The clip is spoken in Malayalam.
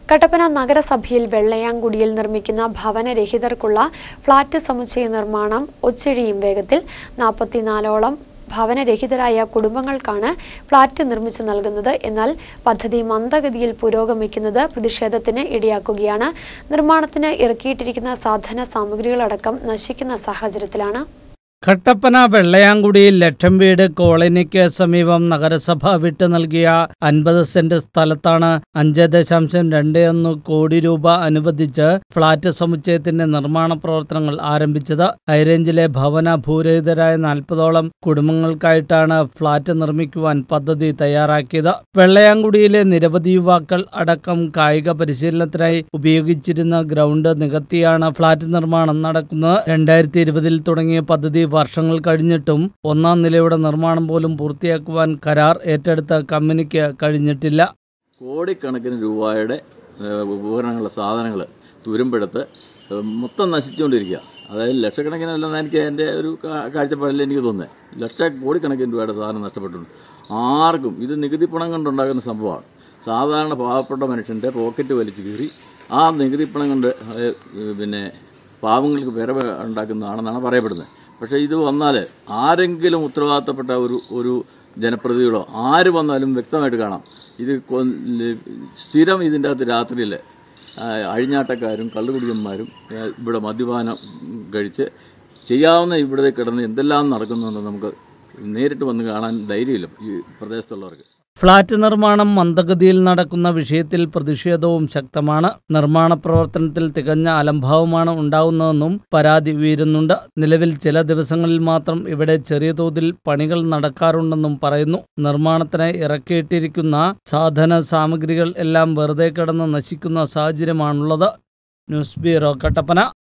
കട്ടപ്പന നഗരസഭയിൽ വെള്ളയാംകുടിയിൽ നിർമ്മിക്കുന്ന ഭവനരഹിതർക്കുള്ള ഫ്ളാറ്റ് സമുച്ചയ നിർമ്മാണം ഒച്ചിഴിയും വേഗത്തിൽ 44ഓളം ഭവനരഹിതരായ കുടുംബങ്ങൾക്കാണ് ഫ്ളാറ്റ് നിർമ്മിച്ചു നൽകുന്നത്. എന്നാൽ പദ്ധതി മന്ദഗതിയിൽ പുരോഗമിക്കുന്നത് പ്രതിഷേധത്തിന് ഇടയാക്കുകയാണ്. നിർമ്മാണത്തിന് ഇറക്കിയിട്ടിരിക്കുന്ന സാധന സാമഗ്രികളടക്കം നശിക്കുന്ന സാഹചര്യത്തിലാണ്. കട്ടപ്പന വെള്ളയാംകുടിയിൽ ലക്ഷം വീട് കോളനിക്ക് സമീപം നഗരസഭ വിട്ടു നൽകിയ 50 സെന്റ് സ്ഥലത്താണ് 5.21 കോടി രൂപ അനുവദിച്ച് ഫ്ളാറ്റ് സമുച്ചയത്തിന്റെ നിർമ്മാണ പ്രവർത്തനങ്ങൾ ആരംഭിച്ചത്. ഹൈറേഞ്ചിലെ ഭവന ഭൂരഹിതരായ 40ഓളം കുടുംബങ്ങൾക്കായിട്ടാണ് ഫ്ളാറ്റ് നിർമ്മിക്കുവാൻ പദ്ധതി തയ്യാറാക്കിയത്. വെള്ളയാംകുടിയിലെ നിരവധി യുവാക്കൾ അടക്കം കായിക പരിശീലനത്തിനായി ഉപയോഗിച്ചിരുന്ന ഗ്രൗണ്ട് നികത്തിയാണ് ഫ്ളാറ്റ് നിർമ്മാണം നടക്കുന്നത്. 2020 തുടങ്ങിയ പദ്ധതി വർഷങ്ങൾ കഴിഞ്ഞിട്ടും ഒന്നാം നിലയുടെ നിർമ്മാണം പോലും പൂർത്തിയാക്കുവാൻ കരാർ ഏറ്റെടുത്ത കമ്പനിക്ക് കഴിഞ്ഞിട്ടില്ല. കോടിക്കണക്കിന് രൂപയുടെ ഉപകരണങ്ങളുടെ സാധനങ്ങൾ തുരുമ്പെടുത്ത് മൊത്തം നശിച്ചുകൊണ്ടിരിക്കുക. അതായത് ലക്ഷക്കണക്കിനല്ലെന്ന് എനിക്ക് എൻ്റെ ഒരു കാഴ്ചപ്പാടിൽ എനിക്ക് തോന്നുന്നത്. കോടിക്കണക്കിന് രൂപയുടെ സാധനം നഷ്ടപ്പെട്ടിട്ടുണ്ട്. ആർക്കും ഇത് നികുതി പണം കൊണ്ടുണ്ടാകുന്ന സംഭവമാണ്. സാധാരണ പാവപ്പെട്ട മനുഷ്യൻ്റെ പോക്കറ്റ് വലിച്ചു കീറി ആ നികുതി പണം കൊണ്ട് പാവങ്ങൾക്ക് വില ഉണ്ടാക്കുന്നതാണെന്നാണ് പറയപ്പെടുന്നത്. പക്ഷേ ഇത് വന്നാൽ ആരെങ്കിലും ഉത്തരവാദിത്തപ്പെട്ട ഒരു ജനപ്രതിനിധികളോ ആര് വന്നാലും വ്യക്തമായിട്ട് കാണാം. ഇത് സ്ഥിരം ഇതിൻ്റെ അകത്ത് രാത്രിയിൽ അഴിഞ്ഞാട്ടക്കാരും കള്ളുകുടിയന്മാരും ഇവിടെ മദ്യപാനം കഴിച്ച് ചെയ്യാവുന്ന ഇവിടെ കിടന്ന് എന്തെല്ലാം നടക്കുന്നുണ്ടെന്ന് നമുക്ക് നേരിട്ട് വന്ന് കാണാൻ ധൈര്യമില്ല ഈ പ്രദേശത്തുള്ളവർക്ക്. ഫ്ളാറ്റ് നിർമ്മാണം മന്ദഗതിയിൽ നടക്കുന്ന വിഷയത്തിൽ പ്രതിഷേധവും ശക്തമാണ്. നിർമ്മാണ പ്രവർത്തനത്തിൽ തികഞ്ഞ അലംഭാവമാണ് ഉണ്ടാകുന്നതെന്നും പരാതി ഉയരുന്നുണ്ട്. നിലവിൽ ചില ദിവസങ്ങളിൽ മാത്രം ഇവിടെ ചെറിയ തോതിൽ പണികൾ നടക്കാറുണ്ടെന്നും പറയുന്നു. നിർമ്മാണത്തിനായി ഇറക്കിയിട്ടിരിക്കുന്ന സാധന സാമഗ്രികൾ എല്ലാം വെറുതെ കിടന്ന് നശിക്കുന്ന സാഹചര്യമാണുള്ളത്. News bureau, Kattappana.